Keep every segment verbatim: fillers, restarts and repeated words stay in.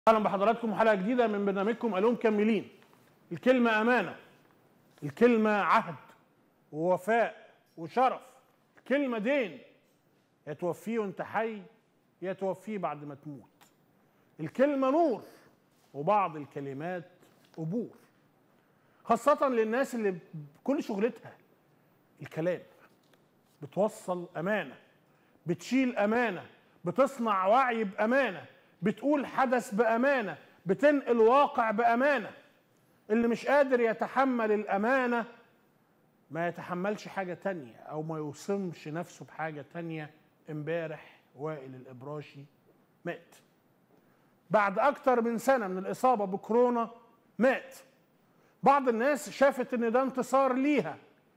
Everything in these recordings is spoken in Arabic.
اهلا بحضراتكم حلقه جديده من برنامجكم الو مكملين. الكلمه امانه، الكلمه عهد ووفاء وشرف، الكلمه دين، يا توفيه وانت حي يا توفيه بعد ما تموت. الكلمه نور وبعض الكلمات قبور، خاصه للناس اللي كل شغلتها الكلام. بتوصل امانه، بتشيل امانه، بتصنع وعي بامانه، بتقول حدث بامانه، بتنقل واقع بامانه. اللي مش قادر يتحمل الامانه ما يتحملش حاجه تانيه او ما يوصمش نفسه بحاجه تانيه. امبارح وائل الابراشي مات بعد اكتر من سنه من الاصابه بكورونا. مات. بعض الناس شافت ان ده انتصار ليها،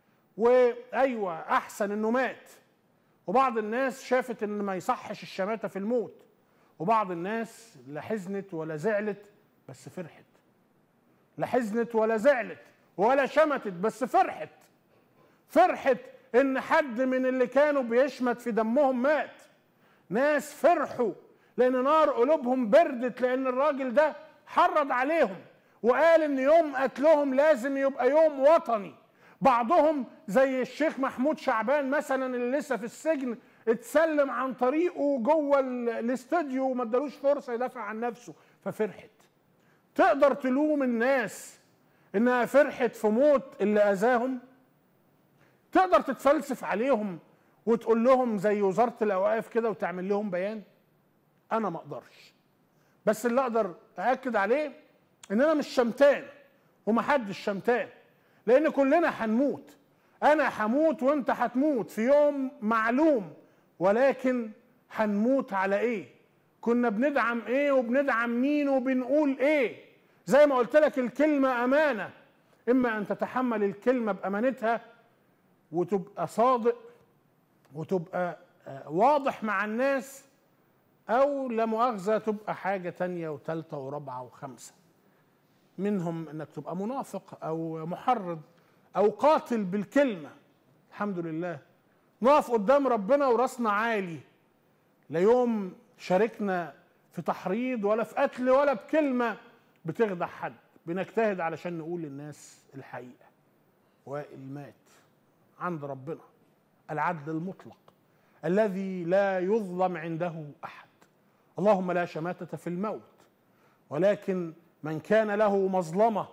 وايوه احسن انه مات. وبعض الناس شافت ان ما يصحش الشماتة في الموت. وبعض الناس لا حزنت ولا زعلت بس فرحت. لا حزنت ولا زعلت ولا شمتت بس فرحت. فرحت ان حد من اللي كانوا بيشمت في دمهم مات. ناس فرحوا لان نار قلوبهم بردت، لان الراجل ده حرض عليهم وقال ان يوم قتلهم لازم يبقى يوم وطني. بعضهم زي الشيخ محمود شعبان مثلا اللي لسه في السجن اتسلم عن طريقه جوه الاستوديو وما ادالوش فرصه يدافع عن نفسه ففرحت. تقدر تلوم الناس انها فرحت في موت اللي اذاهم؟ تقدر تتفلسف عليهم وتقول لهم زي وزاره الاوقاف كده وتعمل لهم بيان؟ انا ما اقدرش. بس اللي اقدر ااكد عليه ان انا مش شمتان ومحدش شمتان، لان كلنا هنموت. انا هموت وانت هتموت في يوم معلوم، ولكن هنموت على ايه؟ كنا بندعم ايه وبندعم مين وبنقول ايه؟ زي ما قلت لك الكلمه امانه، اما ان تتحمل الكلمه بامانتها وتبقى صادق وتبقى واضح مع الناس، او لا مؤاخذه تبقى حاجه تانيه وثالثه ورابعه وخمسه. منهم انك تبقى منافق او محرض او قاتل بالكلمه. الحمد لله نقف قدام ربنا وراسنا عالي، لا يوم شاركنا في تحريض ولا في قتل ولا بكلمه بتخدع حد. بنجتهد علشان نقول للناس الحقيقه. وائل مات عند ربنا، العدل المطلق الذي لا يظلم عنده احد. اللهم لا شماتة في الموت، ولكن من كان له مظلمه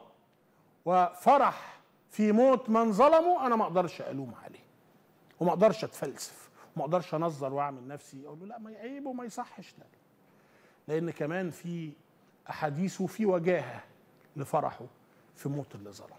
وفرح في موت من ظلمه انا ما اقدرش الوم عليه، وما اقدرش اتفلسف، وما اقدرش انظر واعمل نفسي اقول له لا ما يعيب وما يصحش. لا، لان كمان في احاديث وفي وجاهه لفرحه في موت اللي ظلمه.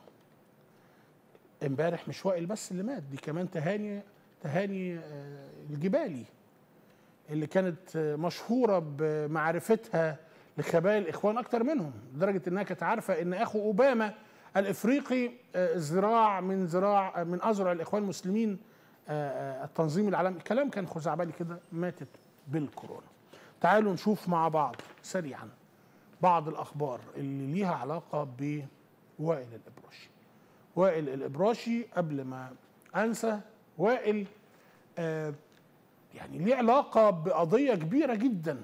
امبارح مش وائل بس اللي مات، دي كمان تهاني تهاني الجبالي اللي كانت مشهوره بمعرفتها لخبايا الاخوان اكتر منهم، لدرجه انها كانت عارفه ان اخو اوباما الافريقي ذراع من ذراع من اذرع الاخوان المسلمين التنظيم العالمي. الكلام كان خزعبلي كده. ماتت بالكورونا. تعالوا نشوف مع بعض سريعا بعض الاخبار اللي ليها علاقه بوائل الابراشي. وائل الابراشي قبل ما انسى، وائل آه يعني ليه علاقه بقضيه كبيره جدا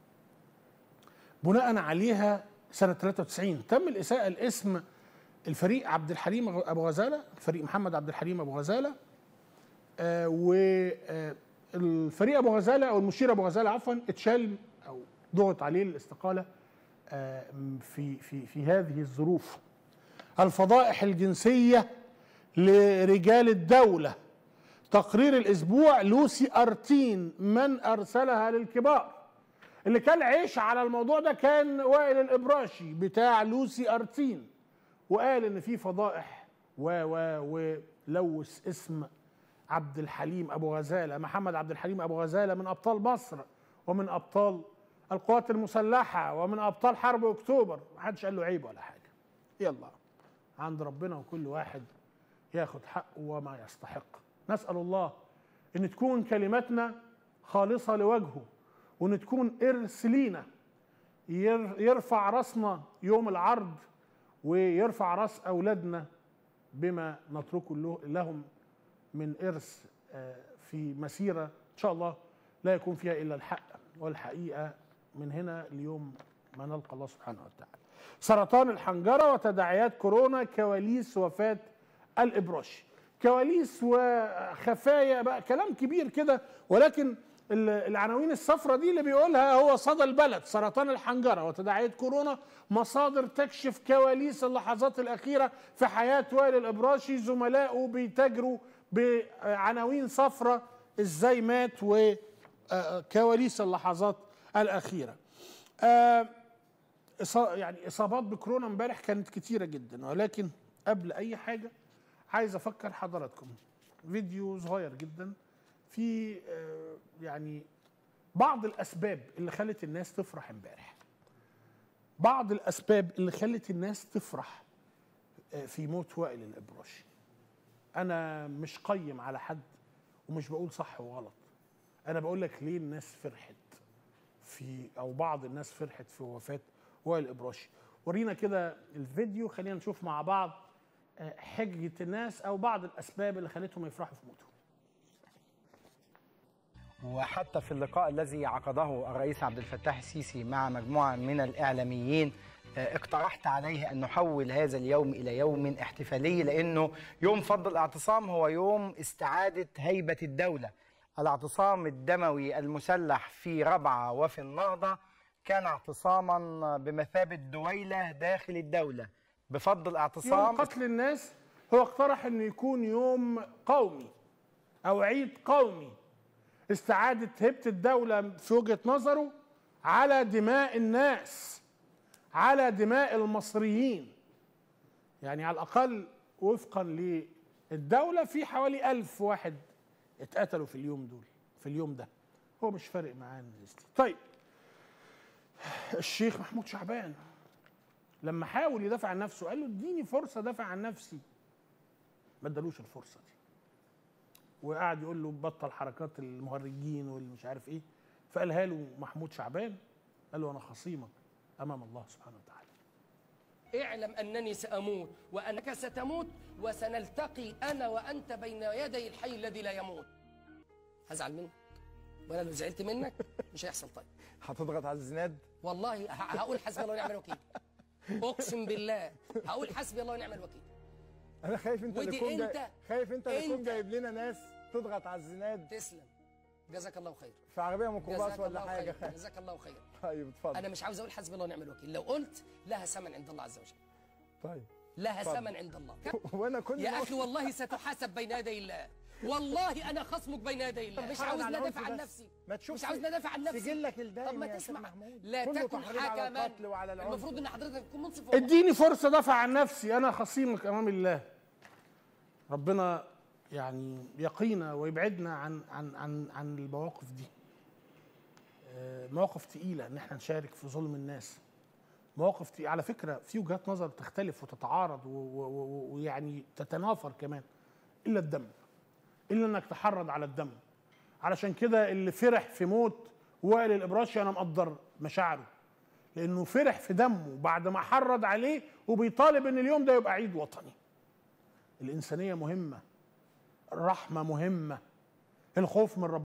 بناء عليها سنه ثلاثة وتسعين تم الاساءه لاسم الفريق عبد الحليم ابو غزاله، الفريق محمد عبد الحليم ابو غزاله. آه والفريق ابو غزاله او المشير ابو غزاله عفوا اتشال او ضغط عليه الاستقاله آه في في في هذه الظروف. الفضائح الجنسيه لرجال الدوله. تقرير الاسبوع لوسي ارتين من ارسلها للكبار. اللي كان عيش على الموضوع ده كان وائل الابراشي بتاع لوسي ارتين، وقال ان في فضائح و و ولوث اسم عبد الحليم ابو غزاله. محمد عبد الحليم ابو غزاله من ابطال مصر ومن ابطال القوات المسلحه ومن ابطال حرب اكتوبر. محدش قال له عيب ولا حاجه. يلا عند ربنا وكل واحد ياخد حقه وما يستحق. نسال الله ان تكون كلمتنا خالصه لوجهه، وان تكون ارث لينا يرفع راسنا يوم العرض ويرفع راس اولادنا بما نتركه لهم من ارث في مسيره ان شاء الله لا يكون فيها الا الحق والحقيقه من هنا ليوم ما نلقى الله سبحانه وتعالى. سرطان الحنجرة وتداعيات كورونا، كواليس وفاة الإبراشي. كواليس وخفايا بقى كلام كبير كده، ولكن العناوين الصفراء دي اللي بيقولها هو صدى البلد. سرطان الحنجرة وتداعيات كورونا، مصادر تكشف كواليس اللحظات الأخيرة في حياة وائل الإبراشي. زملائه بيتاجروا بعناوين صفراء ازاي مات وكواليس اللحظات الأخيرة. يعني إصابات بكورونا امبارح كانت كتيرة جدا، ولكن قبل أي حاجة عايز أفكر حضراتكم فيديو صغير جدا في يعني بعض الأسباب اللي خلت الناس تفرح امبارح. بعض الأسباب اللي خلت الناس تفرح في موت وائل الإبراشي. أنا مش قيم على حد ومش بقول صح وغلط، أنا بقول لك ليه الناس فرحت في، أو بعض الناس فرحت في وفاة وائل الإبراشي. ورينا كده الفيديو، خلينا نشوف مع بعض حجة الناس أو بعض الأسباب اللي خلتهم يفرحوا في موته. وحتى في اللقاء الذي عقده الرئيس عبد الفتاح السيسي مع مجموعة من الإعلاميين اقترحت عليه أن نحول هذا اليوم إلى يوم احتفالي، لأنه يوم فض الاعتصام هو يوم استعادة هيبة الدولة. الاعتصام الدموي المسلح في ربعة وفي النهضة كان اعتصاما بمثابة دويلة داخل الدولة. بفض الاعتصام يوم قتل الناس هو اقترح أنه يكون يوم قومي أو عيد قومي، استعادة هيبة الدولة في وجهة نظره على دماء الناس، على دماء المصريين. يعني على الأقل وفقا للدولة في حوالي ألف واحد اتقتلوا في اليوم دول في اليوم ده. هو مش فارق معاه. طيب الشيخ محمود شعبان لما حاول يدافع عن نفسه قال له اديني فرصة دافع عن نفسي، ما ادالوش الفرصة دي، وقعد يقول له بطل حركات المهرجين والمش عارف ايه. فقالها له محمود شعبان، قال له انا خصيمك امام الله سبحانه وتعالى. اعلم انني ساموت وانك ستموت وسنلتقي انا وانت بين يدي الحي الذي لا يموت. هزعل منك، وانا لو زعلت منك مش هيحصل. طيب هتضغط على الزناد؟ والله هقول حسبي الله ونعم الوكيل، اقسم بالله هقول حسبي الله ونعم الوكيل. انا خايف انت اللي تكون جاي... خايف انت اللي تكون جايب لنا ناس تضغط على الزناد. تسلم، جزاك الله خير. في عربيه ميكروباص ولا حاجه؟ جزاك الله خير. طيب اتفضل. انا مش عاوز اقول حسبي الله ونعم الوكيل، لو قلت لها ثمن عند الله عز وجل. طيب لها ثمن عند الله. وانا كل يا اخي والله ستحاسب بين يدي الله، والله انا خصمك بين يدي الله. مش عاوز ندافع عن نفسي، مش عاوز ندافع عن نفسي. سجلك الدايم. طب ما تسمع، لا تكن حكما. المفروض ان حضرتك تكون منصف. اديني فرصه دافع عن نفسي، انا خصيمك امام الله. ربنا يعني يقينا ويبعدنا عن عن عن عن المواقف دي. مواقف تقيله ان احنا نشارك في ظلم الناس. مواقف تقيلة. على فكره في وجهات نظر تختلف وتتعارض ويعني تتنافر كمان، الا الدم، الا انك تحرض على الدم. علشان كده اللي فرح في موت وائل الإبراشي انا مقدر مشاعره، لانه فرح في دمه بعد ما حرض عليه وبيطالب ان اليوم ده يبقى عيد وطني. الانسانيه مهمه، الرحمه مهمه، الخوف من ربنا